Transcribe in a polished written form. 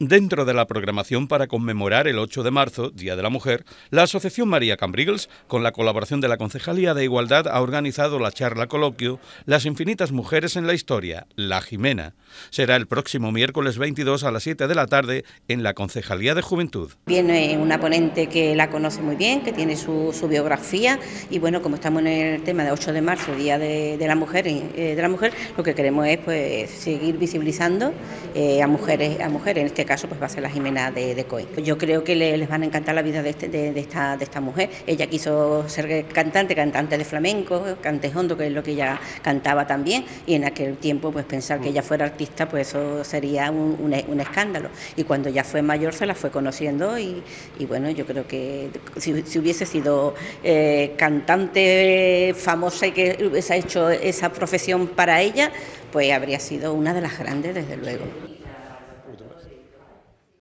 Dentro de la programación para conmemorar el 8 de marzo, Día de la Mujer, la Asociación María Cambrils, con la colaboración de la Concejalía de Igualdad, ha organizado la charla coloquio Las infinitas mujeres en la historia, La Jimena. Será el próximo miércoles 22 a las 7 de la tarde en la Concejalía de Juventud. Viene una ponente que la conoce muy bien, que tiene su biografía y bueno, como estamos en el tema de 8 de marzo, Día de la Mujer, lo que queremos es pues seguir visibilizando a mujeres, en este caso pues va a ser la Jimena de Coín. Yo creo que les van a encantar la vida de esta mujer. Ella quiso ser cantante de flamenco, cantejondo, que es lo que ella cantaba también, y en aquel tiempo pues pensar que ella fuera artista pues eso sería un escándalo, y cuando ya fue mayor se la fue conociendo y bueno, yo creo que si hubiese sido cantante famosa y que hubiese hecho esa profesión para ella, pues habría sido una de las grandes desde luego.